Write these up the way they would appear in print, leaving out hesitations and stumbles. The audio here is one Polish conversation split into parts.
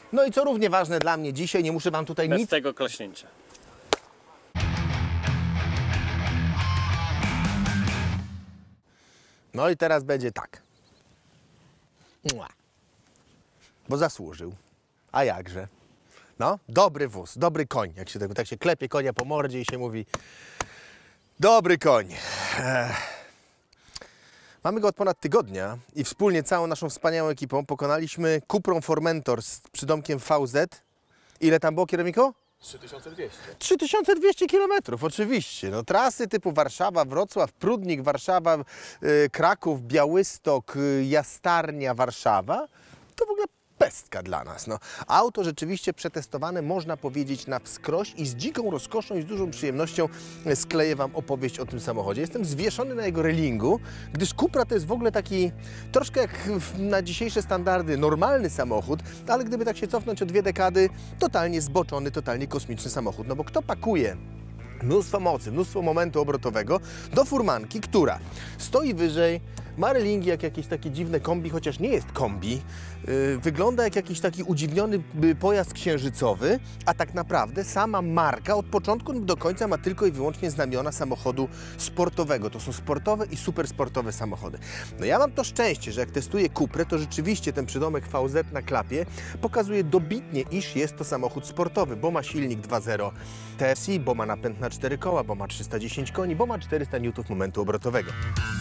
No i co równie ważne dla mnie dzisiaj, nie muszę wam tutaj Bez nic... tego klaśnięcia. No i teraz będzie tak. Bo zasłużył. A jakże? No, dobry wóz, dobry koń. Jak się tak się klepie konia po mordzie i się mówi dobry koń. Mamy go od ponad tygodnia i wspólnie całą naszą wspaniałą ekipą pokonaliśmy Cuprą Formentor z przydomkiem VZ. Ile tam było, kierowniku? 3200. 3200 km, oczywiście. No, trasy typu Warszawa, Wrocław, Prudnik, Warszawa, Kraków, Białystok, Jastarnia, Warszawa. To w ogóle pestka dla nas. No, auto rzeczywiście przetestowane, można powiedzieć, na wskroś i z dziką rozkoszą i z dużą przyjemnością skleję wam opowieść o tym samochodzie. Jestem zwieszony na jego relingu, gdyż Cupra to jest w ogóle taki troszkę jak na dzisiejsze standardy normalny samochód, ale gdyby tak się cofnąć o 2 dekady, totalnie zboczony, totalnie kosmiczny samochód. No bo kto pakuje mnóstwo mocy, mnóstwo momentu obrotowego do furmanki, która stoi wyżej, ma relingi jak jakieś takie dziwne kombi, chociaż nie jest kombi. Wygląda jak jakiś taki udziwniony pojazd księżycowy, a tak naprawdę sama marka od początku do końca ma tylko i wyłącznie znamiona samochodu sportowego. To są sportowe i supersportowe samochody. No ja mam to szczęście, że jak testuję Cuprę, to rzeczywiście ten przydomek VZ na klapie pokazuje dobitnie, iż jest to samochód sportowy, bo ma silnik 2.0 TSI, bo ma napęd na 4 koła, bo ma 310 koni, bo ma 400 Nm momentu obrotowego.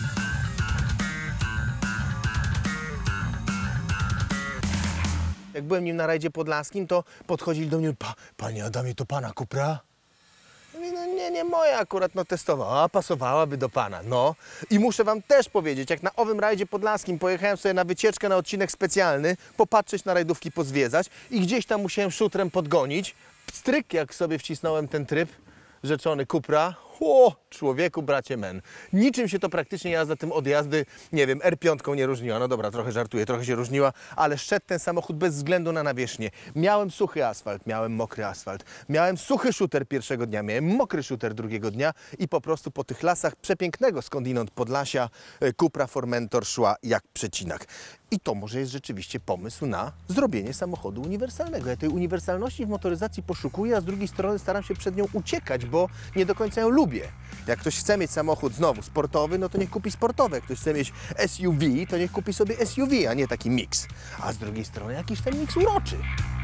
Jak byłem nim na rajdzie podlaskim, to podchodzili do mnie, panie Adamie, to pana Cupra? Ja mówię, no nie moja akurat, no testowała, a pasowałaby do pana, no. I muszę wam też powiedzieć, jak na owym rajdzie podlaskim pojechałem sobie na wycieczkę, na odcinek specjalny, popatrzeć na rajdówki, pozwiedzać i gdzieś tam musiałem szutrem podgonić. Pstryk, jak sobie wcisnąłem ten tryb, rzeczony Cupra, o, człowieku, bracie men. Niczym się to praktycznie jazda tym od jazdy, nie wiem, R5 nie różniła. No dobra, trochę żartuję, trochę się różniła, ale szedł ten samochód bez względu na nawierzchnię. Miałem suchy asfalt, miałem mokry asfalt, miałem suchy shooter pierwszego dnia, miałem mokry shooter drugiego dnia i po prostu po tych lasach przepięknego skądinąd Podlasia Cupra Formentor szła jak przecinak. I to może jest rzeczywiście pomysł na zrobienie samochodu uniwersalnego. Ja tej uniwersalności w motoryzacji poszukuję, a z drugiej strony staram się przed nią uciekać, bo nie do końca ją lubię. Jak ktoś chce mieć samochód znowu sportowy, no to niech kupi sportowy. Jak ktoś chce mieć SUV, to niech kupi sobie SUV, a nie taki miks. A z drugiej strony jakiś ten miks uroczy.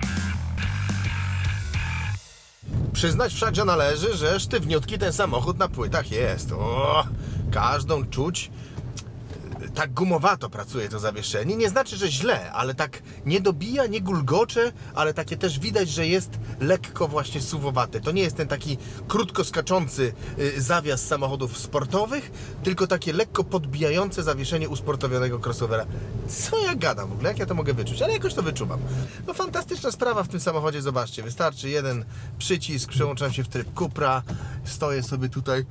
Przyznać wszakże należy, że sztywniutki ten samochód na płytach jest. O, każdą czuć. Tak gumowato pracuje to zawieszenie. Nie znaczy, że źle, ale tak nie dobija, nie gulgocze, ale takie też widać, że jest lekko właśnie suwowate. To nie jest ten taki krótko skaczący zawias samochodów sportowych, tylko takie lekko podbijające zawieszenie usportowionego crossovera. Co ja gadam w ogóle? Jak ja to mogę wyczuć? Ale jakoś to wyczuwam. No fantastyczna sprawa w tym samochodzie, zobaczcie. Wystarczy jeden przycisk, przełączam się w tryb Cupra, stoję sobie tutaj.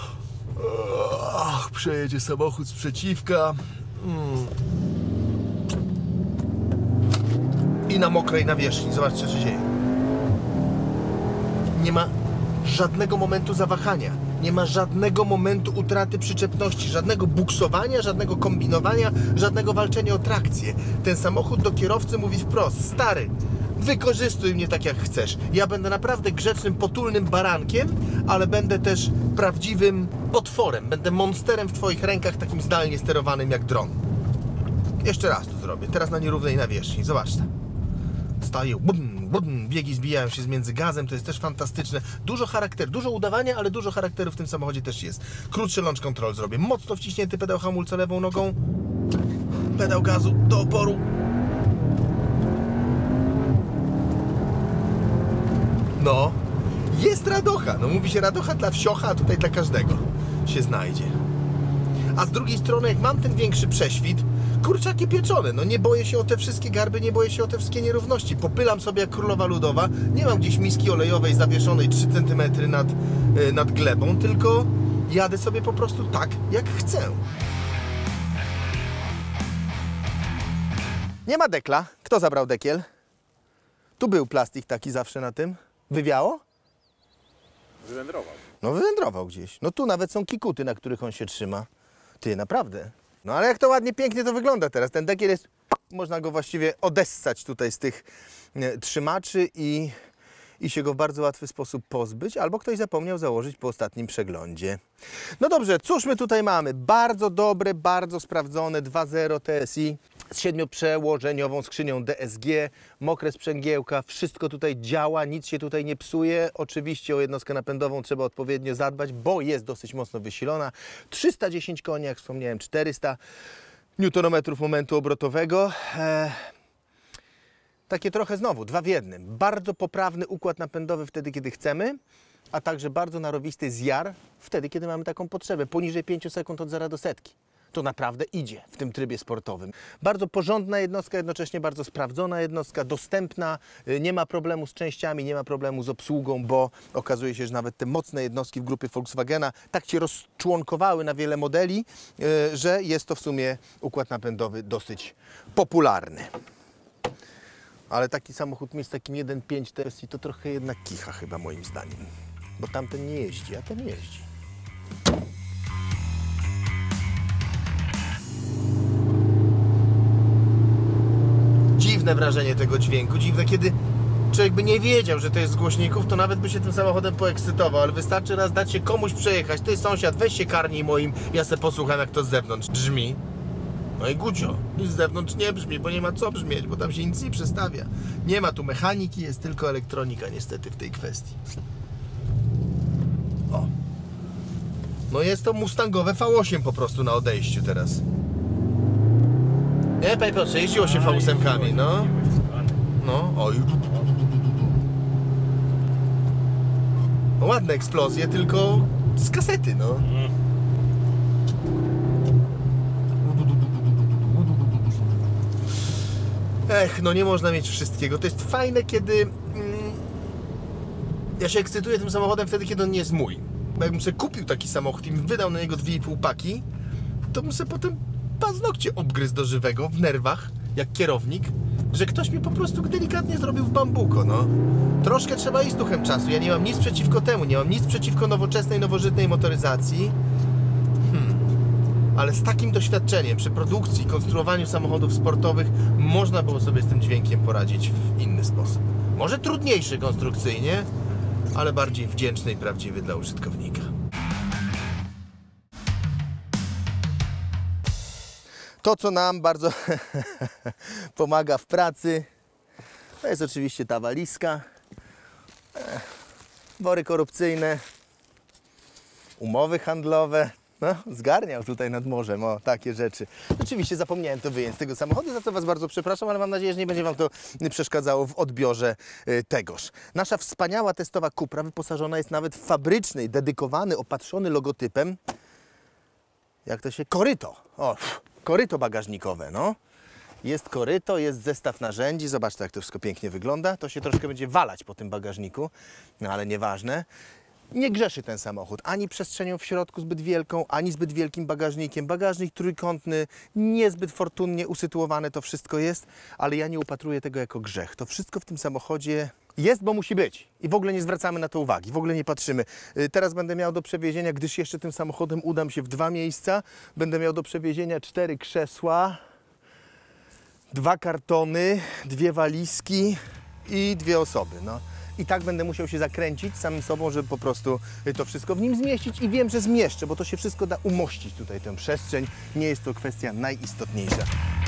Przejedzie samochód z przeciwka. I na mokrej nawierzchni. Zobaczcie, co się dzieje. Nie ma żadnego momentu zawahania. Nie ma żadnego momentu utraty przyczepności, żadnego buksowania, żadnego kombinowania, żadnego walczenia o trakcję. Ten samochód do kierowcy mówi wprost: stary, wykorzystuj mnie tak jak chcesz. Ja będę naprawdę grzecznym, potulnym barankiem, ale będę też prawdziwym potworem. Będę monsterem w twoich rękach, takim zdalnie sterowanym jak dron. Jeszcze raz to zrobię. Teraz na nierównej nawierzchni. Zobaczcie. Staję, biegi zbijają się między gazem, to jest też fantastyczne. Dużo charakteru, dużo udawania, ale dużo charakteru w tym samochodzie też jest. Krótszy launch control zrobię. Mocno wciśnięty pedał hamulca lewą nogą. Pedał gazu do oporu. No, jest radocha. No mówi się radocha dla wsiocha, a tutaj dla każdego się znajdzie. A z drugiej strony, jak mam ten większy prześwit, kurczaki pieczone, no nie boję się o te wszystkie garby, nie boję się o te wszystkie nierówności. Popylam sobie jak królowa ludowa, nie mam gdzieś miski olejowej zawieszonej 3 cm nad glebą, tylko jadę sobie po prostu tak, jak chcę. Nie ma dekla. Kto zabrał dekiel? Tu był plastik taki zawsze na tym. Wywiało? Wywędrował. No wywędrował gdzieś. No tu nawet są kikuty, na których on się trzyma. Ty, naprawdę. No ale jak to ładnie, pięknie to wygląda teraz. Ten dekiel jest Można go właściwie odessać tutaj z tych trzymaczy i się go w bardzo łatwy sposób pozbyć, albo ktoś zapomniał założyć po ostatnim przeglądzie. No dobrze, cóż my tutaj mamy? Bardzo dobre, bardzo sprawdzone 2.0 TSI z 7-przełożeniową skrzynią DSG, mokre sprzęgiełka, wszystko tutaj działa, nic się tutaj nie psuje. Oczywiście o jednostkę napędową trzeba odpowiednio zadbać, bo jest dosyć mocno wysilona. 310 koni, jak wspomniałem, 400 Nm momentu obrotowego. Takie trochę znowu, 2 w 1. Bardzo poprawny układ napędowy wtedy, kiedy chcemy, a także bardzo narowisty zjar wtedy, kiedy mamy taką potrzebę. Poniżej 5 sekund od 0 do setki. To naprawdę idzie w tym trybie sportowym. Bardzo porządna jednostka, jednocześnie bardzo sprawdzona jednostka, dostępna, nie ma problemu z częściami, nie ma problemu z obsługą, bo okazuje się, że nawet te mocne jednostki w grupie Volkswagena tak się rozczłonkowały na wiele modeli, że jest to w sumie układ napędowy dosyć popularny. Ale taki samochód mieć z takim 1.5 TSI to trochę jednak kicha chyba moim zdaniem. Bo tamten nie jeździ, a ten jeździ. Dziwne wrażenie tego dźwięku, dziwne, kiedy człowiek by nie wiedział, że to jest z głośników, to nawet by się tym samochodem poekscytował, ale wystarczy raz dać się komuś przejechać. Ty sąsiad, weź się karnij moim, ja se posłucham, jak to z zewnątrz brzmi. No i gucio, nic z zewnątrz nie brzmi, bo nie ma co brzmieć, bo tam się nic nie przestawia. Nie ma tu mechaniki, jest tylko elektronika niestety w tej kwestii. O. No jest to mustangowe V8 po prostu na odejściu teraz. Nie, panie Piotrze, jeździło się V8-kami, no. No, oj. No, ładne eksplozje, tylko z kasety, no. Ech, no nie można mieć wszystkiego. To jest fajne, kiedy ja się ekscytuję tym samochodem wtedy, kiedy on nie jest mój. Bo jakbym sobie kupił taki samochód i wydał na niego 2,5 paki, to bym sobie potem paznokcie obgryzł do żywego w nerwach, jak kierownik, że ktoś mi po prostu delikatnie zrobił w bambuko, no. Troszkę trzeba iść z duchem czasu. Ja nie mam nic przeciwko temu, nie mam nic przeciwko nowoczesnej, nowożytnej motoryzacji. Ale z takim doświadczeniem przy produkcji, konstruowaniu samochodów sportowych można było sobie z tym dźwiękiem poradzić w inny sposób. Może trudniejszy konstrukcyjnie, ale bardziej wdzięczny i prawdziwy dla użytkownika. To, co nam bardzo pomaga w pracy, to jest oczywiście ta walizka, wory korupcyjne, umowy handlowe. No, zgarniał tutaj nad morzem, o, takie rzeczy. Oczywiście zapomniałem to wyjąć z tego samochodu, za co Was bardzo przepraszam, ale mam nadzieję, że nie będzie Wam to przeszkadzało w odbiorze tegoż. Nasza wspaniała testowa Cupra wyposażona jest nawet w fabryczny, dedykowany, opatrzony logotypem, jak to się, koryto. O, koryto bagażnikowe, no. Jest koryto, jest zestaw narzędzi, zobaczcie, jak to wszystko pięknie wygląda. To się troszkę będzie walać po tym bagażniku, no ale nieważne. Nie grzeszy ten samochód ani przestrzenią w środku zbyt wielką, ani zbyt wielkim bagażnikiem. Bagażnik trójkątny, niezbyt fortunnie usytuowane to wszystko jest, ale ja nie upatruję tego jako grzech. To wszystko w tym samochodzie jest, bo musi być. I w ogóle nie zwracamy na to uwagi, w ogóle nie patrzymy. Teraz będę miał do przewiezienia, gdyż jeszcze tym samochodem udam się w 2 miejsca, będę miał do przewiezienia 4 krzesła, 2 kartony, 2 walizki i 2 osoby, no. I tak będę musiał się zakręcić samym sobą, żeby po prostu to wszystko w nim zmieścić i wiem, że zmieszczę, bo to się wszystko da umościć tutaj tę przestrzeń. Nie jest to kwestia najistotniejsza.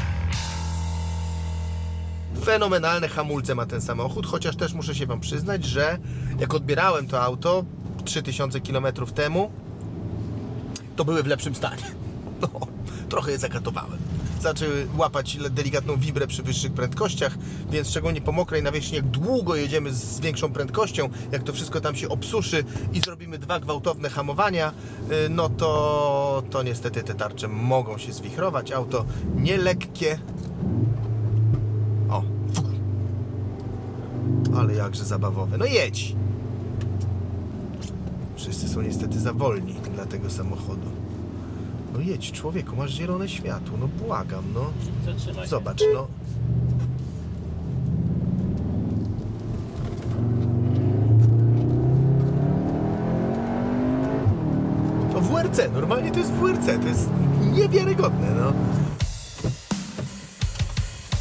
Fenomenalne hamulce ma ten samochód, chociaż też muszę się Wam przyznać, że jak odbierałem to auto 3000 km temu, to były w lepszym stanie. No, trochę je zakatowałem. Zaczęły łapać delikatną wibrę przy wyższych prędkościach, więc szczególnie po mokrej nawierzchni, jak długo jedziemy z większą prędkością, jak to wszystko tam się obsuszy i zrobimy 2 gwałtowne hamowania, no to niestety te tarcze mogą się zwichrować. Auto nielekkie. O, ale jakże zabawowe. No jedź! Wszyscy są niestety za wolni dla tego samochodu. No jedź, człowieku, masz zielone światło, no błagam, no. Zatrzymaj się. Zobacz, no. To WRC, normalnie to jest WRC, to jest niewiarygodne, no.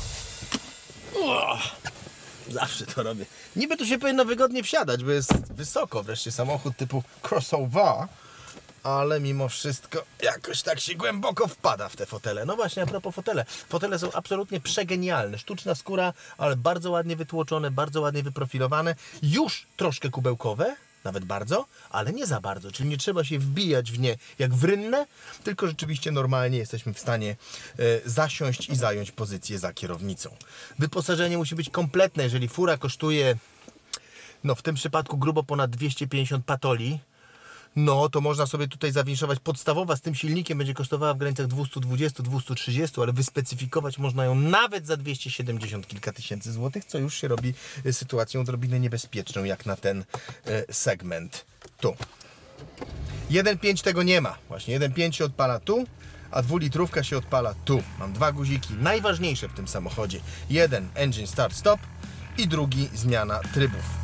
Zawsze to robię. Niby tu się powinno wygodnie wsiadać, bo jest wysoko, wreszcie samochód typu crossover, ale mimo wszystko jakoś tak się głęboko wpada w te fotele. No właśnie, a propos fotele. Fotele są absolutnie przegenialne. Sztuczna skóra, ale bardzo ładnie wytłoczone, bardzo ładnie wyprofilowane. Już troszkę kubełkowe, nawet bardzo, ale nie za bardzo. Czyli nie trzeba się wbijać w nie jak w rynnę, tylko rzeczywiście normalnie jesteśmy w stanie zasiąść i zająć pozycję za kierownicą. Wyposażenie musi być kompletne. Jeżeli fura kosztuje, no w tym przypadku grubo ponad 250 patoli, no to można sobie tutaj zawinszować. Podstawowa z tym silnikiem będzie kosztowała w granicach 220-230, ale wyspecyfikować można ją nawet za 270 kilka tysięcy złotych, co już się robi sytuacją odrobinę niebezpieczną, jak na ten segment tu. 1.5 tego nie ma. Właśnie 1.5 się odpala tu, a 2-litrówka się odpala tu. Mam dwa guziki najważniejsze w tym samochodzie. Jeden engine start stop i drugi zmiana trybów.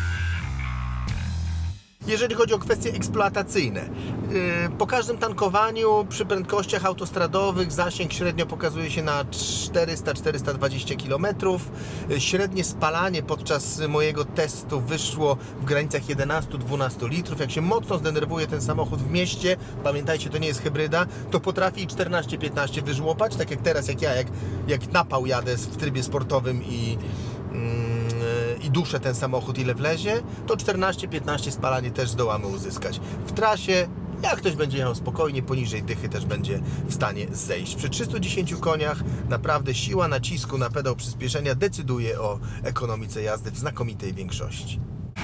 Jeżeli chodzi o kwestie eksploatacyjne, po każdym tankowaniu przy prędkościach autostradowych zasięg średnio pokazuje się na 400-420 km. Średnie spalanie podczas mojego testu wyszło w granicach 11-12 litrów. Jak się mocno zdenerwuje ten samochód w mieście, pamiętajcie, to nie jest hybryda, to potrafi 14-15 wyżłopać, tak jak teraz, jak napał jadę w trybie sportowym i duszę ten samochód ile wlezie, to 14-15 spalanie też zdołamy uzyskać. W trasie, jak ktoś będzie jechał spokojnie, poniżej dychy też będzie w stanie zejść. Przy 310 koniach naprawdę siła nacisku na pedał przyspieszenia decyduje o ekonomice jazdy w znakomitej większości.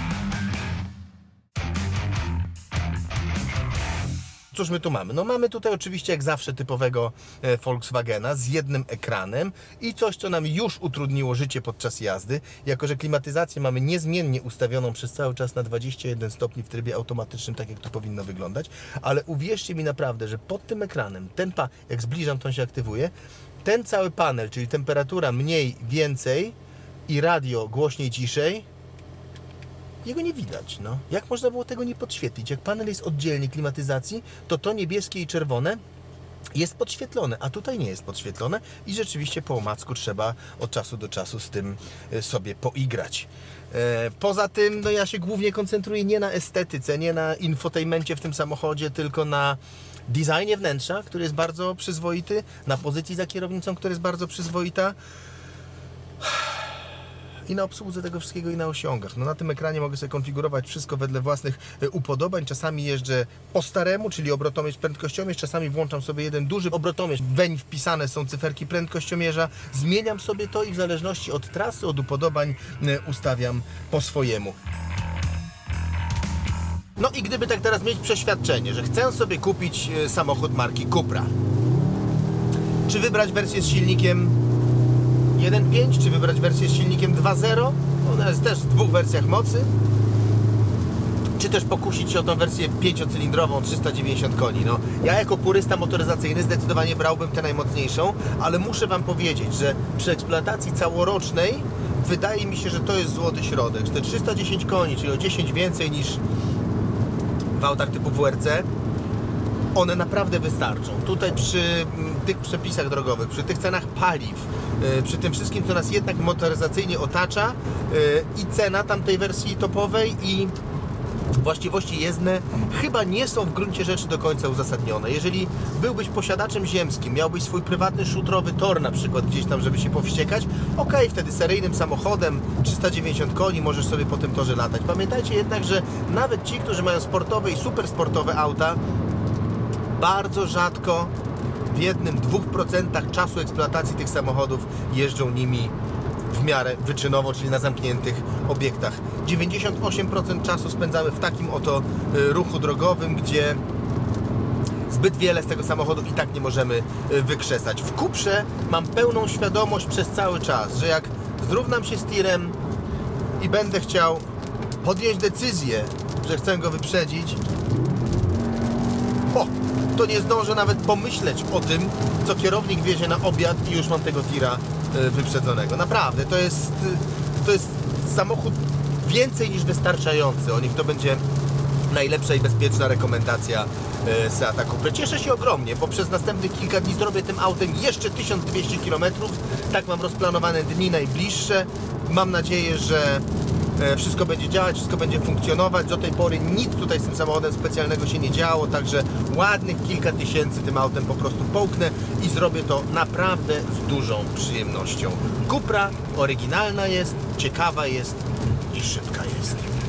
Cóż my tu mamy? No mamy tutaj oczywiście jak zawsze typowego Volkswagena z jednym ekranem i coś, co nam już utrudniło życie podczas jazdy, jako że klimatyzację mamy niezmiennie ustawioną przez cały czas na 21 stopni w trybie automatycznym, tak jak to powinno wyglądać, ale uwierzcie mi naprawdę, że pod tym ekranem, jak zbliżam, to on się aktywuje, ten cały panel, czyli temperatura mniej, więcej i radio głośniej, ciszej, jego nie widać, no. Jak można było tego nie podświetlić? Jak panel jest oddzielnie klimatyzacji, to niebieskie i czerwone jest podświetlone, a tutaj nie jest podświetlone i rzeczywiście po omacku trzeba od czasu do czasu z tym sobie poigrać. Poza tym, no ja się głównie koncentruję nie na estetyce, nie na infotainmencie w tym samochodzie, tylko na designie wnętrza, który jest bardzo przyzwoity, na pozycji za kierownicą, która jest bardzo przyzwoita, i na obsłudze tego wszystkiego i na osiągach. No na tym ekranie mogę sobie konfigurować wszystko wedle własnych upodobań. Czasami jeżdżę po staremu, czyli obrotomierz, prędkościomierz. Czasami włączam sobie jeden duży obrotomierz. Weń wpisane są cyferki prędkościomierza. Zmieniam sobie to i w zależności od trasy, od upodobań ustawiam po swojemu. No i gdyby tak teraz mieć przeświadczenie, że chcę sobie kupić samochód marki Cupra. Czy wybrać wersję z silnikiem 1.5, czy wybrać wersję z silnikiem 2.0, ona jest też w dwóch wersjach mocy, czy też pokusić się o tą wersję 5-cylindrową, 390 koni. No, ja jako purysta motoryzacyjny zdecydowanie brałbym tę najmocniejszą, ale muszę Wam powiedzieć, że przy eksploatacji całorocznej wydaje mi się, że to jest złoty środek, że te 310 koni, czyli o 10 więcej niż w autach typu WRC, one naprawdę wystarczą. Tutaj przy tych przepisach drogowych, przy tych cenach paliw, przy tym wszystkim, co nas jednak motoryzacyjnie otacza, i cena tamtej wersji topowej i właściwości jezdne chyba nie są w gruncie rzeczy do końca uzasadnione. Jeżeli byłbyś posiadaczem ziemskim, miałbyś swój prywatny szutrowy tor na przykład gdzieś tam, żeby się powściekać, okej, wtedy seryjnym samochodem 390 koni możesz sobie po tym torze latać. Pamiętajcie jednak, że nawet ci, którzy mają sportowe i super sportowe auta, bardzo rzadko w 1-2% czasu eksploatacji tych samochodów jeżdżą nimi w miarę wyczynowo, czyli na zamkniętych obiektach. 98% czasu spędzamy w takim oto ruchu drogowym, gdzie zbyt wiele z tego samochodu i tak nie możemy wykrzesać. W Cuprze mam pełną świadomość przez cały czas, że jak zrównam się z tirem i będę chciał podjąć decyzję, że chcę go wyprzedzić, to nie zdążę nawet pomyśleć o tym, co kierownik wiezie na obiad i już mam tego tira wyprzedzonego. Naprawdę, to jest samochód więcej niż wystarczający. O niech to będzie najlepsza i bezpieczna rekomendacja Seata Cupry. Cieszę się ogromnie, bo przez następnych kilka dni zrobię tym autem jeszcze 1200 km. Tak mam rozplanowane dni najbliższe. Mam nadzieję, że wszystko będzie działać, wszystko będzie funkcjonować. Do tej pory nic tutaj z tym samochodem specjalnego się nie działo, także ładnych kilka tysięcy tym autem po prostu połknę i zrobię to naprawdę z dużą przyjemnością. Cupra oryginalna jest, ciekawa jest i szybka jest.